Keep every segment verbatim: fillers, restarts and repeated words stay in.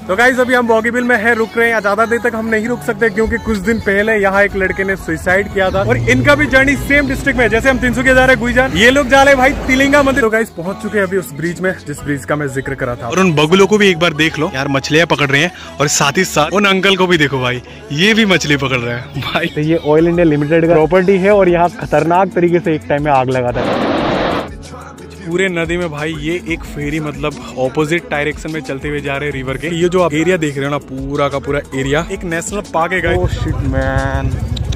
तो गाइस अभी हम बॉगीबिल में है, रुक रहे हैं। ज्यादा देर तक हम नहीं रुक सकते क्योंकि कुछ दिन पहले यहाँ एक लड़के ने सुसाइड किया था और इनका भी जर्नी सेम डिस्ट्रिक्ट में, जैसे हम तिनसुकिया जा रहे हैं गुईजान, ये लोग जा रहे भाई तिलिंगा मंदिर। तो गाइस पहुंच चुके हैं अभी उस ब्रिज में जिस ब्रिज का मैं जिक्र करा था। और उन बगुलों को भी एक बार देख लो यार, मछलियां पकड़ रहे हैं। और साथ ही साथ उन अंकल को भी देखो भाई, ये भी मछली पकड़ रहे हैं भाई। तो ये ऑयल इंडिया लिमिटेड का प्रॉपर्टी है और यहाँ खतरनाक तरीके से एक टाइम में आग लगा था पूरे नदी में भाई। ये एक फेरी मतलब ऑपोजिट डायरेक्शन में चलते हुए जा रहे हैं रिवर के। ये जो आप एरिया देख रहे हो ना, पूरा का पूरा एरिया एक नेशनल पार्क है गाइस। ओह शिट मैन,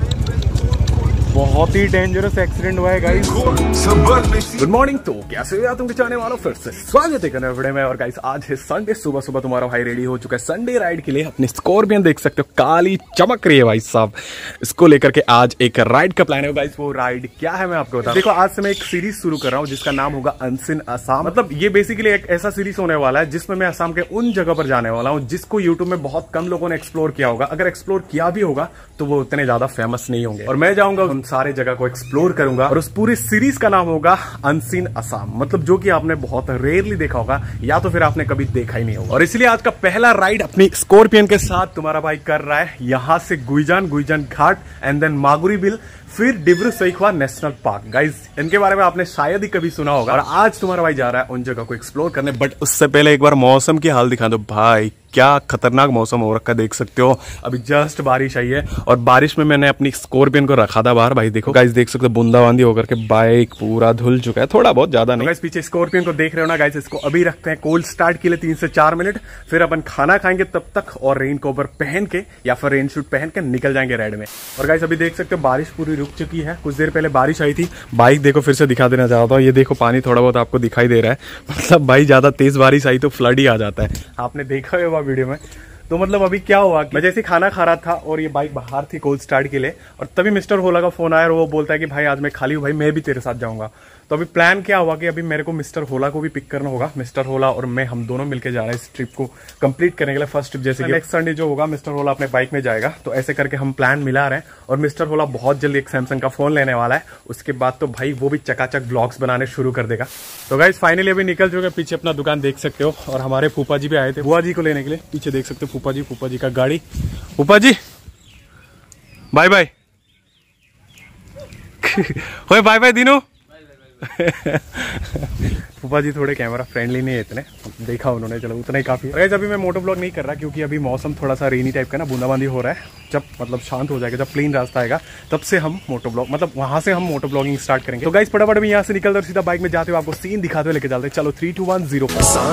बहुत ही डेंजरस एक्सीडेंट हुआ है गाइस। Good morning. तो कैसे हो तुम चाहने वालों, फिर से स्वागत है करने वीडियो में। और गाइस आज है संडे, सुबह सुबह तुम्हारा भाई रेडी हो चुका है संडे राइड के लिए। अपनी स्कॉर्पियन देख सकते हो, काली चमक रही है भाई साहब। इसको लेकर के आज एक राइड का प्लान है गाइस। वो राइड क्या है मैं आपको बताऊं। देखो आज से मैं एक सीरीज शुरू कर रहा हूँ जिसका नाम होगा अनसीन असम। मतलब ये बेसिकली एक ऐसा सीरीज होने वाला है जिसमें मैं असम के उन जगह पर जाने वाला हूँ जिसको यूट्यूब में बहुत कम लोगों ने एक्सप्लोर किया होगा। अगर एक्सप्लोर किया भी होगा तो वो उतने ज्यादा फेमस नहीं होंगे। और मैं जाऊंगा उन सारे जगह को एक्सप्लोर करूंगा और उस पूरी सीरीज का नाम होगा अनसीन असम। मतलब जो कि आपने बहुत रेयरली देखा होगा या तो फिर आपने कभी देखा ही नहीं होगा। और इसलिए आज का पहला राइड अपनी स्कॉर्पियन के साथ तुम्हारा भाई कर रहा है, यहां से गुईजान, गुईजान घाट एंड देन मागुरीबिल, फिर Dibru Saikhowa national park. Guys इनके बारे में आपने शायद ही कभी सुना होगा। और आज तुम्हारा भाई जा रहा है उन जगह को एक्सप्लोर करने। बट उससे पहले एक बार मौसम की हाल दिखा दो भाई, क्या खतरनाक मौसम हो रखा है, देख सकते हो। अभी जस्ट बारिश आई है और बारिश में मैंने अपनी स्कॉर्पियन को रखा था बाहर। भाई देखो गाइस, देख सकते हो बूंदाबांदी होकर के बाइक पूरा धुल चुका है, थोड़ा बहुत, ज्यादा नहीं। गाइस पीछे स्कॉर्पियन को देख रहे हो ना गाइस, इसको अभी रखते हैं कोल्ड स्टार्ट के लिए तीन से चार मिनट, फिर अपन खाना खाएंगे तब तक और रेन कवर पहन के या फिर रेन शूट पहन के निकल जाएंगे राइड में। और गाइस अभी देख सकते हो बारिश पूरी रुक चुकी है। कुछ देर पहले बारिश आई थी। बाइक देखो, फिर से दिखा देना चाहता हूँ, ये देखो पानी थोड़ा बहुत आपको दिखाई दे रहा है। मतलब भाई ज्यादा तेज बारिश आई तो फ्लड ही आ जाता है, आपने देखा होगा वीडियो में। तो मतलब अभी क्या हुआ कि मैं जैसे खाना खा रहा था और ये बाइक बाहर थी कोल्ड स्टार्ट के लिए, और तभी मिस्टर होला का फोन आया और वो बोलता है कि भाई आज मैं खाली हूँ भाई, मैं भी तेरे साथ जाऊंगा। तो अभी प्लान क्या हुआ कि अभी मेरे को मिस्टर होला को भी पिक करना होगा। मिस्टर होला और मैं, हम दोनों मिलकर जा रहे हैं इस ट्रिप को कंप्लीट करने के लिए। फर्स्ट ट्रिप जैसे नेक्स्ट संडे जो होगा मिस्टर होला अपने बाइक में जाएगा। तो ऐसे करके हम प्लान मिला रहे हैं। और मिस्टर होला बहुत जल्दी एक सैमसंग का फोन लेने वाला है। उसके बाद तो भाई वो भी चकाचक ब्लॉग्स बनाने शुरू कर देगा। तो गाइस फाइनली अभी निकल चुके, पीछे अपना दुकान देख सकते हो। और हमारे फूफा जी भी आए थे बुआ जी को लेने के लिए। पीछे देख सकते हो फूफा जी, फूफा जी का गाड़ी। फूफा जी बाय बाय हो, बाय बाय दिनों। फूफा जी थोड़े कैमरा फ्रेंडली नहीं है इतने, देखा उन्होंने, चलो उतना ही काफी है। अभी मैं मोटो ब्लॉग नहीं कर रहा क्योंकि अभी मौसम थोड़ा सा रेनी टाइप का ना, बूंदाबांदी हो रहा है। जब मतलब शांत हो जाएगा, जब प्लेन रास्ता आएगा तब से हम मोटो ब्लॉग, मतलब वहां से हम मोटो ब्लॉगिंग स्टार्ट करेंगे। तो गाइस फटाफट में यहाँ से निकलते और सीधा बाइक में जाते हुए आपको सीन दिखाते हुए लेके चलते। चलो three two one zero.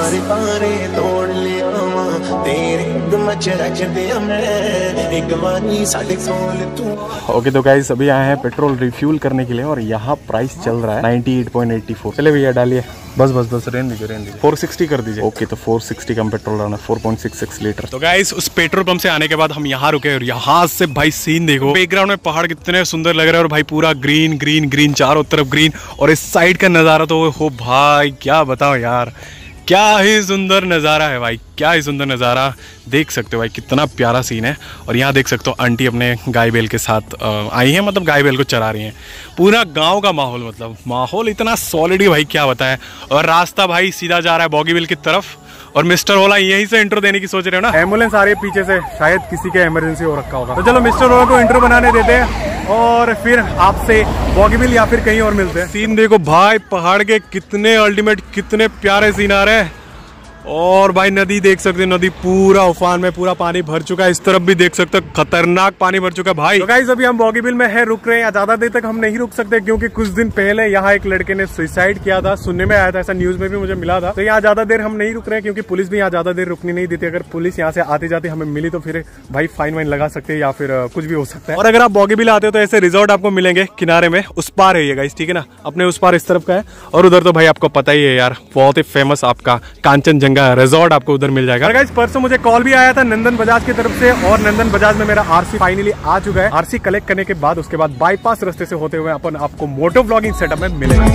Okay तो गाइस अभी आए हैं पेट्रोल रिफ्यूल करने के लिए और यहाँ प्राइस चल रहा है ninety eight point eighty four. चले भैया डालिए, बस बस बस रेन दीजिए, रेन दीजिए। फोर सिक्सटी कर दीजिए। ओके तो फोर सिक्सटी का पेट्रोल डालना, four point six six litre. तो गाइस उस पेट्रोल पंप से आने के बाद हम यहाँ रुके और यहाँ से भाई सीन देखो, बैकग्राउंड में पहाड़ कितने सुंदर लग रहे हैं और भाई पूरा ग्रीन ग्रीन ग्रीन, चारों तरफ ग्रीन। और इस साइड का नजारा तो हो भाई, क्या बताओ यार, क्या ही सुंदर नज़ारा है भाई, क्या ही सुंदर नज़ारा। देख सकते हो भाई कितना प्यारा सीन है। और यहाँ देख सकते हो आंटी अपने गाय बैल के साथ आई हैं, मतलब गाय बैल को चरा रही हैं। पूरा गांव का माहौल, मतलब माहौल इतना सॉलिड है भाई, क्या बताएं। और रास्ता भाई सीधा जा रहा है बॉगीबिल की तरफ। और मिस्टर होला यहीं से इंट्रो देने की सोच रहे हो ना, एम्बुलेंस आ रही है पीछे से, शायद किसी के इमरजेंसी हो रखा होगा। तो चलो मिस्टर होला को इंट्रो बनाने देते हैं और फिर आपसे बॉगीबिल या फिर कहीं और मिलते हैं। सीन देखो भाई, पहाड़ के कितने अल्टीमेट, कितने प्यारे सीन आ रहे हैं। और भाई नदी देख सकते हो, नदी पूरा उफान में, पूरा पानी भर चुका है। इस तरफ भी देख सकते हो खतरनाक पानी भर चुका है भाई। तो गाइस अभी हम बॉगीबिल में है, रुक रहे हैं। ज्यादा देर तक हम नहीं रुक सकते क्योंकि कुछ दिन पहले यहाँ एक लड़के ने सुसाइड किया था, सुनने में आया था, ऐसा न्यूज में भी मुझे मिला था। तो यहाँ ज्यादा देर हम नहीं रुक रहे हैं क्योंकि पुलिस भी यहाँ ज्यादा देर रुकनी नहीं देती। अगर पुलिस यहाँ से आते जाते हमें मिली तो फिर भाई फाइन वाइन लगा सकते हैं या फिर कुछ भी हो सकता है। और अगर आप बॉगीबिल आते हो तो ऐसे रिजॉर्ट आपको मिलेंगे किनारे में, उस पार है ये गाइस, ठीक है ना, अपने उस पार इस तरफ का है। और उधर तो भाई आपको पता ही है यार, बहुत ही फेमस आपका कांचनजंगा रिजॉर्ट आपको उधर मिल जाएगा। गाइस परसों मुझे कॉल भी आया था नंदन बजाज की तरफ से और नंदन बजाज में मेरा आरसी फाइनली आ चुका है। आरसी कलेक्ट करने के बाद उसके बाद बाईपास रास्ते से होते हुए अपन आपको मोटो व्लॉगिंग सेटअप में मिलेगा।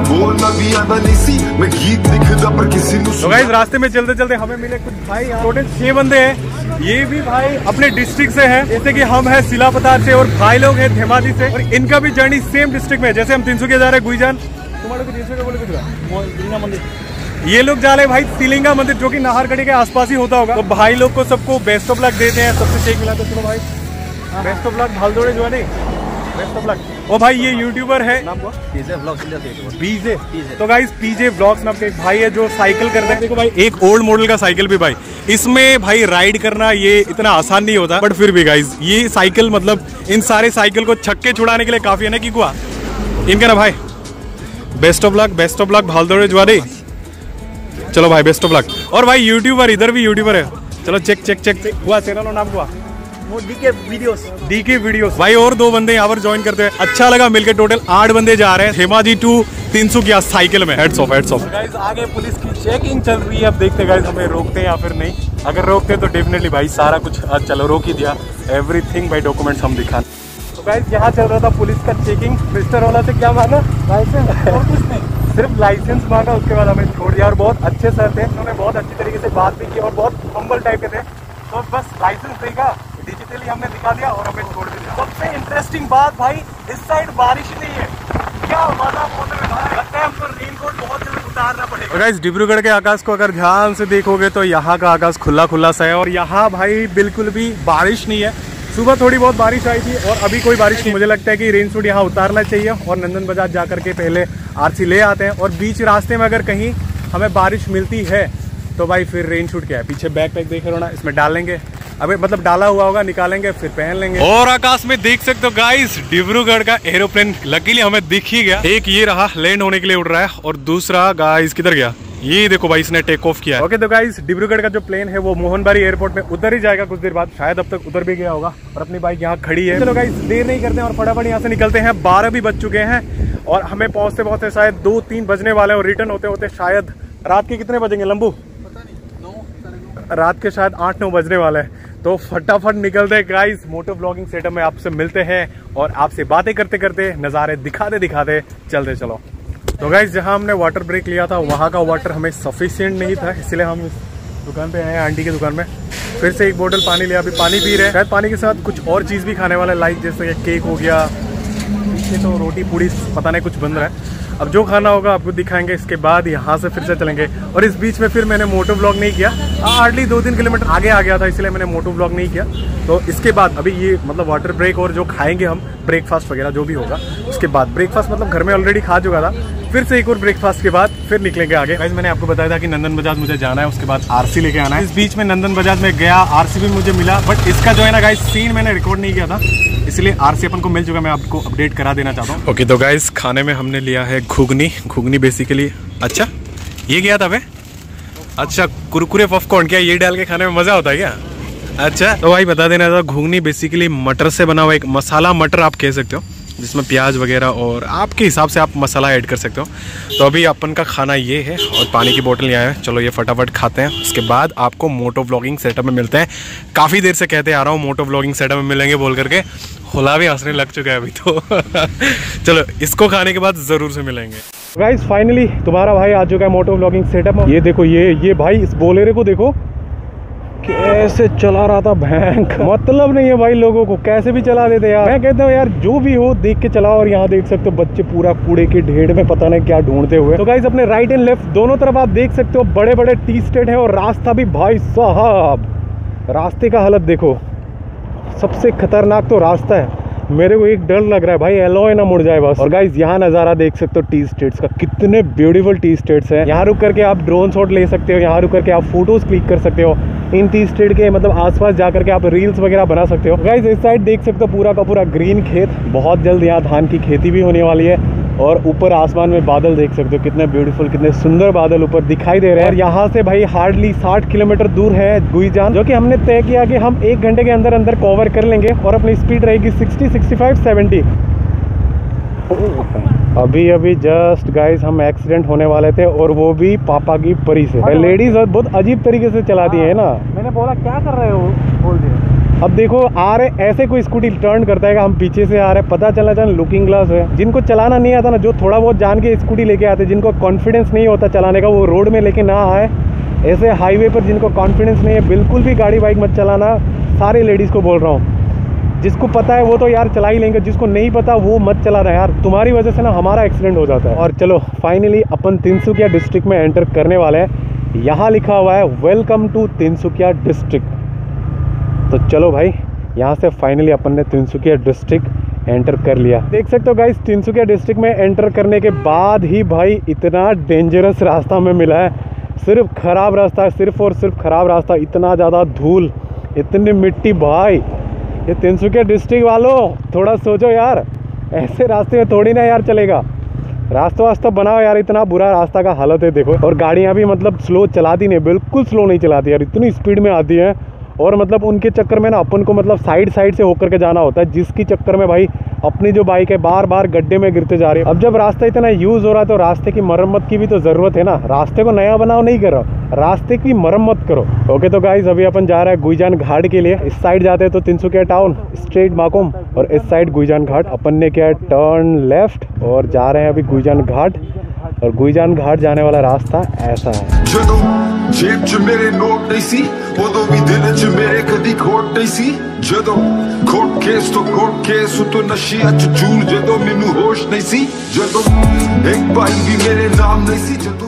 तो गाइस रास्ते में चलते चलते हमें मिले कुछ भाई, टोटल छह बंदे हैं। ये भी भाई अपने डिस्ट्रिक्ट से हैं, जैसे कि हम हैं सिलापतार से और भाई लोग हैं धेमाजी से। और इनका भी जर्नी सेम डिस्ट्रिक्ट में, जैसे हम तिनसुकिया जा रहे हैं गुईजान, तुम्हारे को तिनसुकिया बोले कुछ ये लोग जा रहे भाई सीलिंगा मंदिर, जो कि नाहरगढ़ी के आसपास ही होता होगा। तो भाई लोग को सबको बेस्ट ऑफ लक देते हैं, सबसे शेक मिला तो चलो भाई बेस्ट ऑफ लक भालदोड़े जो है नहीं, बेस्ट ऑफ लक। ओ भाई ये यूट्यूबर है पीजे व्लॉग्स, पीजे। तो गाइस पीजे व्लॉग्स में आपके एक भाई है जो साइकिल करते हैं। देखो भाई एक ओल्ड मॉडल का साइकिल भी भाई, इसमें भाई राइड करना ये इतना आसान नहीं होता, बट फिर भी गाइस ये साइकिल मतलब इन सारे साइकिल को छक्के छुड़ाने के लिए काफी है ना। की हुआ इनका ना भाई best of luck, best of luck भालदोड़े जुआरी। चलो भाई बेस्ट ऑफ लक। और भाई यूट्यूबर इधर भी यूट्यूबर है, चलो चेक चेक चेक चेक हुआ चैनल नाम हुआ डीके वीडियोस, डीके वीडियोस। भाई और दो बंदे यहाँ पर ज्वाइन करते हैं, अच्छा लगा मिलकर। टोटल आठ बंदे जा रहे हैं हेमाजी टू तीन सौ की साइकिल में। Hats off hats off. Guys आगे पुलिस की चेकिंग चल रही है, अब देखते गाइस हमें रोकते हैं या फिर नहीं। अगर रोकते तो डेफिनेटली भाई सारा कुछ चलो रोक ही दिया, एवरीथिंग भाई डॉक्यूमेंट्स हम दिखा। तो गाइस यहाँ चल रहा था पुलिस का चेकिंग। मिस्टर वाला से क्या मांगा? लाइसेंस और कुछ नहीं, सिर्फ लाइसेंस मांगा। उसके बाद हमें छोड़ दिया और बहुत अच्छे सर थे, उन्होंने बहुत अच्छी तरीके से बात भी की और बहुत हम्बल टाइप के थे। तो बस लाइसेंस देगा, डिजिटली हमने दिखा दिया और हमें छोड़ दिया। सबसे इंटरेस्टिंग बात भाई इस साइड बारिश नहीं है, क्या मजा लगता है। हमको रेनकोट बहुत जल्दी उतारना पड़ेगा। गाइस डिब्रूगढ़ के आकाश को अगर ध्यान से देखोगे तो यहाँ का आकाश खुला खुला सा है और यहाँ भाई बिल्कुल भी बारिश नहीं है। सुबह थोड़ी बहुत बारिश आई थी और अभी कोई बारिश नहीं। मुझे लगता है कि रेन सूट यहाँ उतारना चाहिए और नंदन बाजार जाकर के पहले आरसी ले आते हैं। और बीच रास्ते में अगर कहीं हमें बारिश मिलती है तो भाई फिर रेन सूट क्या है, पीछे बैग पैक देख रहे हो ना, इसमें डाल लेंगे। अबे मतलब डाला हुआ होगा, निकालेंगे फिर पहन लेंगे। और आकाश में देख सकते हो गाइस डिब्रूगढ़ का एरोप्लेन लकीली हमें दिख ही गया। एक ये रहा लैंड होने के लिए उड़ रहा है और दूसरा गाइस किधर गया, ये देखो भाई इसने टेक ऑफ किया है। ओके तो गाइस डिब्रूगढ़ का जो प्लेन है वो मोहनबारी एयरपोर्ट में उधर ही जाएगा कुछ देर बाद, शायद अब तक उधर भी गया होगा और अपनी बाइक यहाँ खड़ी है। चलो गाइस देर नहीं करते हैं और फटाफट यहाँ से निकलते हैं। बारह भी बज चुके हैं और हमें पहुंचते पहुंचते शायद दो तीन बजने वाले हैं और रिटर्न होते होते शायद रात के कितने बजेंगे लंबू? रात के शायद आठ नौ बजने वाले हैं। तो फटाफट निकलते हैं गाइस, मोटो व्लॉगिंग सेटअप में आपसे मिलते हैं और आपसे बातें करते करते नज़ारे दिखाते दिखाते चलते चलो। तो गाइस जहां हमने वाटर ब्रेक लिया था वहां का वाटर हमें सफिशिएंट नहीं था, इसलिए हम इस दुकान पे आए आंटी की दुकान में। फिर से एक बोतल पानी लिया, अभी पानी पी रहे हैं। शायद पानी के साथ कुछ और चीज़ भी खाने वाला, लाइक जैसे केक हो गया, पीछे तो रोटी पूड़ी पता नहीं कुछ बन रहा है। अब जो खाना होगा आपको दिखाएंगे, इसके बाद यहाँ से फिर से चलेंगे। और इस बीच में फिर मैंने मोटो व्लॉग नहीं किया, हार्डली दो तीन किलोमीटर आगे आ गया था इसलिए मैंने मोटो व्लॉग नहीं किया। तो इसके बाद अभी ये मतलब वाटर ब्रेक और जो खाएंगे हम ब्रेकफास्ट वगैरह जो भी होगा उसके बाद, ब्रेकफास्ट मतलब घर में ऑलरेडी खा चुका था, फिर से एक और ब्रेकफास्ट के बाद फिर निकलेंगे आगे। गाइस मैंने आपको बताया था कि नंदन बाजार मुझे जाना है, उसके बाद आरसी लेके आना है। इस बीच में नंदन बाजार में गया, आरसी भी मुझे मिला, बट इसका जो है ना गाइस सीन मैंने रिकॉर्ड नहीं किया था, इसलिए आरसी अपन को मिल चुका, मैं आपको अपडेट करा देना चाहता हूँ। ओके तो गाइस खाने में हमने लिया है घुगनी। घुगनी बेसिकली अच्छा ये गया था भाई, अच्छा कुरकुरे पॉपकॉर्न, क्या ये डाल के खाने में मजा होता है क्या? अच्छा तो भाई बता देना था, घुगनी बेसिकली मटर से बना हुआ एक मसाला मटर आप कह सकते हो, जिसमें प्याज वगैरह और आपके हिसाब से आप मसाला ऐड कर सकते हो। तो अभी अपन का खाना ये है और पानी की बोतल यहाँ है, चलो ये फटाफट खाते हैं, उसके बाद आपको मोटो व्लॉगिंग सेटअप में मिलते हैं। काफ़ी देर से कहते आ रहा हूँ मोटो व्लॉगिंग सेटअप में मिलेंगे बोल करके, खुला भी हंसने लग चुका है अभी तो चलो इसको खाने के बाद ज़रूर से मिलेंगे। गाइस फाइनली तुम्हारा भाई आ चुका है मोटो व्लॉगिंग सेटअप में। ये देखो ये ये भाई इस बोलेरो को देखो कैसे चला रहा था, भैंक मतलब नहीं है भाई, लोगों को कैसे भी चला देते यार। मैं कहता हूँ यार जो भी हो देख के चलाओ। और यहाँ देख सकते हो बच्चे पूरा कूड़े के ढेर में पता नहीं क्या ढूंढते हुए। तो गाइस अपने राइट एंड लेफ्ट दोनों तरफ आप देख सकते हो बड़े बड़े टी स्टेट है और रास्ता भी भाई साहब, रास्ते का हालत देखो, सबसे खतरनाक तो रास्ता है। मेरे को एक डर लग रहा है भाई एलोय ना मुड़ जाए बस। और गाइस यहाँ नज़ारा देख सकते हो टी स्टेट्स का, कितने ब्यूटीफुल टी स्टेट्स हैं। यहाँ रुक करके आप ड्रोन शॉट ले सकते हो, यहाँ रुक करके आप फोटोज क्लिक कर सकते हो, इन टी स्टेट के मतलब आसपास जा करके आप रील्स वगैरह बना सकते हो। गाइस इस साइड देख सकते हो पूरा का पूरा ग्रीन खेत, बहुत जल्द यहाँ धान की खेती भी होने वाली है। और ऊपर आसमान में बादल देख सकते हो, कितने ब्यूटीफुल कितने सुंदर बादल ऊपर दिखाई दे रहे हैं। और यहाँ से भाई हार्डली साठ किलोमीटर दूर है गुईजान, जो कि हमने तय किया कि हम एक घंटे के अंदर अंदर कवर कर लेंगे और अपनी स्पीड रहेगी सिक्सटी, सिक्सटी फाइव, सेवेंटी। अभी अभी जस्ट गाइस हम एक्सीडेंट होने वाले थे और वो भी पापा की परी से। लेडीज बहुत अजीब तरीके से चलाती है ना। मैंने बोला क्या कर रहे हो, बोल दिया। अब देखो आ रहे ऐसे कोई स्कूटी टर्न करता है, हम पीछे से आ रहे, पता चला चल लुकिंग ग्लास है। जिनको चलाना नहीं आता ना, जो थोड़ा बहुत जान के स्कूटी लेके आते, जिनको कॉन्फिडेंस नहीं होता चलाने का, वो रोड में लेके ना आए। ऐसे हाईवे पर जिनको कॉन्फिडेंस नहीं है, बिल्कुल भी गाड़ी बाइक मत चलाना, सारे लेडीज़ को बोल रहा हूँ। जिसको पता है वो तो यार चला ही लेंगे, जिसको नहीं पता वो मत चलाना यार, तुम्हारी वजह से ना हमारा एक्सीडेंट हो जाता है। और चलो फाइनली अपन तिनसुकिया डिस्ट्रिक्ट में एंटर करने वाले हैं। यहाँ लिखा हुआ है वेलकम टू तिनसुकिया डिस्ट्रिक्ट। तो चलो भाई यहाँ से फाइनली अपन ने तिनसुकिया डिस्ट्रिक्ट एंटर कर लिया। देख सकते हो गाइस, तिनसुकिया डिस्ट्रिक्ट में एंटर करने के बाद ही भाई इतना डेंजरस रास्ता में मिला है, सिर्फ खराब रास्ता है, सिर्फ और सिर्फ खराब रास्ता, इतना ज़्यादा धूल, इतनी मिट्टी। भाई ये तिनसुकिया डिस्ट्रिक्ट वालों थोड़ा सोचो यार, ऐसे रास्ते में थोड़ी ना यार चलेगा, रास्ता वास्ता बनाओ यार, इतना बुरा रास्ता का हालत है देखो। और गाड़ियाँ भी मतलब स्लो चलाती नहीं, बिल्कुल स्लो नहीं चलाती यार, इतनी स्पीड में आती है। और मतलब उनके चक्कर में ना अपन को मतलब साइड साइड से होकर के जाना होता है, जिसकी चक्कर में भाई अपनी जो बाइक है बार बार गड्ढे में गिरते जा रही है। अब जब रास्ता इतना यूज़ हो रहा है तो रास्ते की मरम्मत की भी तो ज़रूरत है ना, रास्ते को नया बनाओ नहीं करो, रास्ते की मरम्मत करो। ओके तो गाइज अभी अपन जा रहे हैं गुईजान घाट के लिए। इस साइड जाते हैं तो तिनसुकिया टाउन स्ट्रेट माकुम, और इस साइड गुईजान घाट। अपन ने किया टर्न लेफ्ट और जा रहे हैं अभी गुईजान घाट। और गुईजान घाट जाने वाला रास्ता ऐसा है। जेब च मेरे नोट नहीं सी, उदों भी दिल च मेरे कदी खोट नहीं सी, जदों कोर्ट केस तो कोर्ट केस तो नशिया च चूर, जदों मैनू होश नहीं सी, जदों एक भाई भी मेरे नाम नहीं सी।